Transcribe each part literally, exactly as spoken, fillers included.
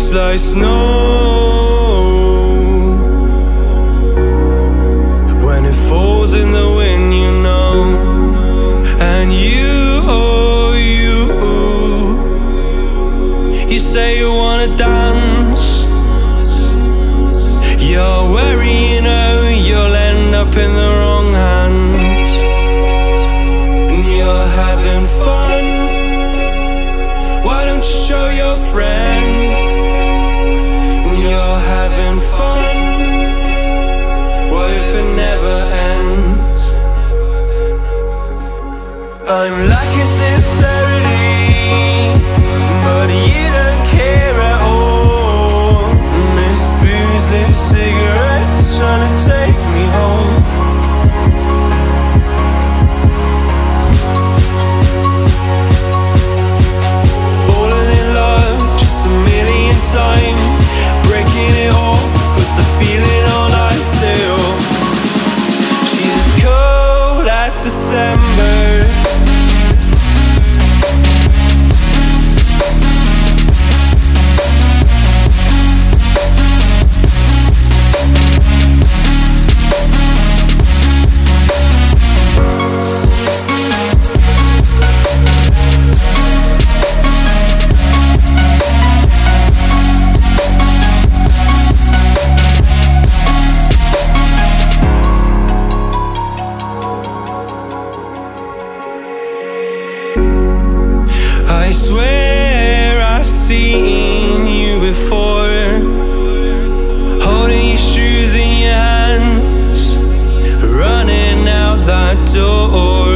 just like snow. When it falls in the wind, you know. And you, oh you, you say you wanna dance. You're wary, you know, you'll end up in the wrong hands. And you're having fun. Why don't you show your friends? And you're having fun. What if it never ends? I'm lacking sincerity, but you don't care at all. And this booze, this cigarette's trying to take me home. Falling in love just a million times, breaking it off, put the feeling on ice still. She's as cold as December. I swear I've seen you before, holding your shoes in your hands, running out that door.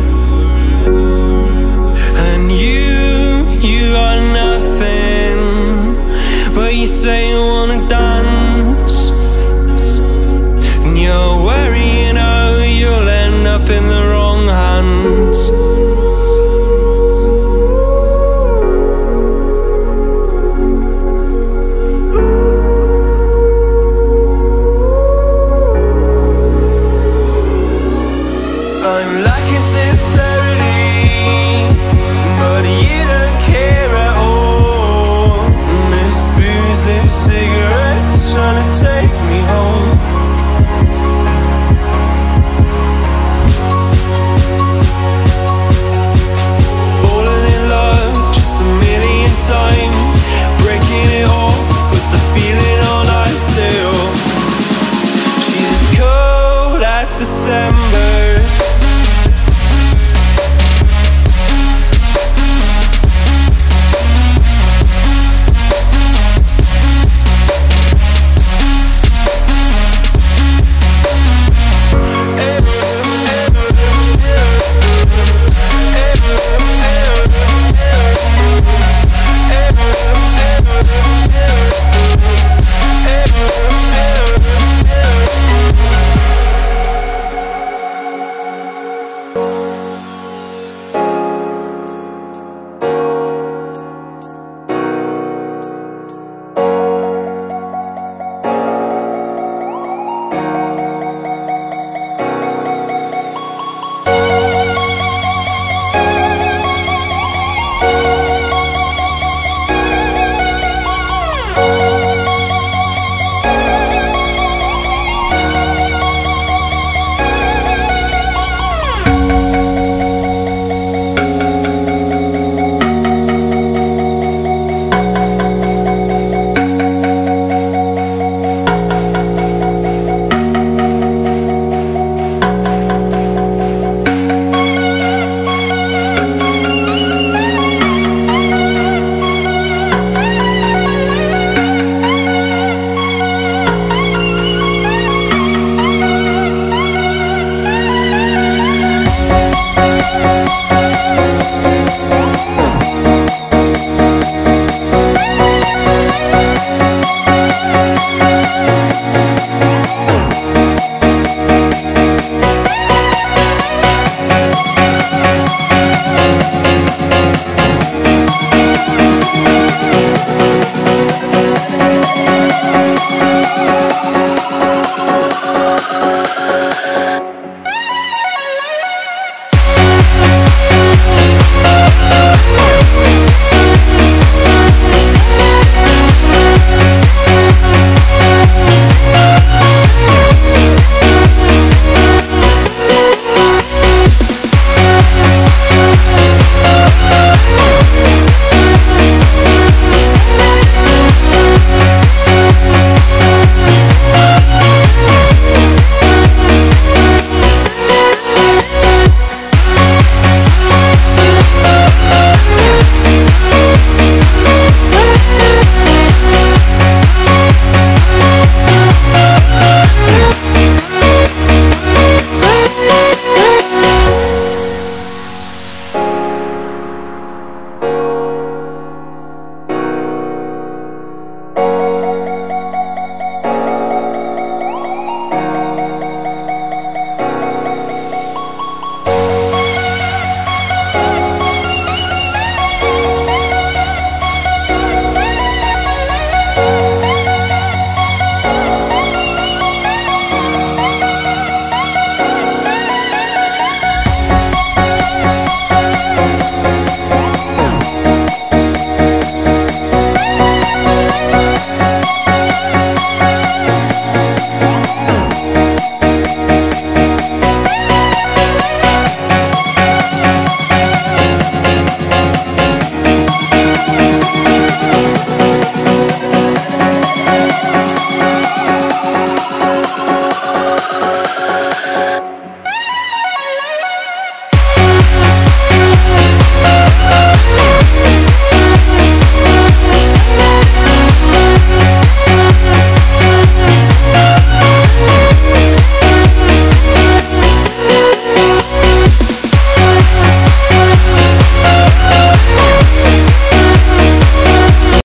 And you, you are nothing, but you say you wanna dance. And you're wary, you know, you'll end up in the wrong hands.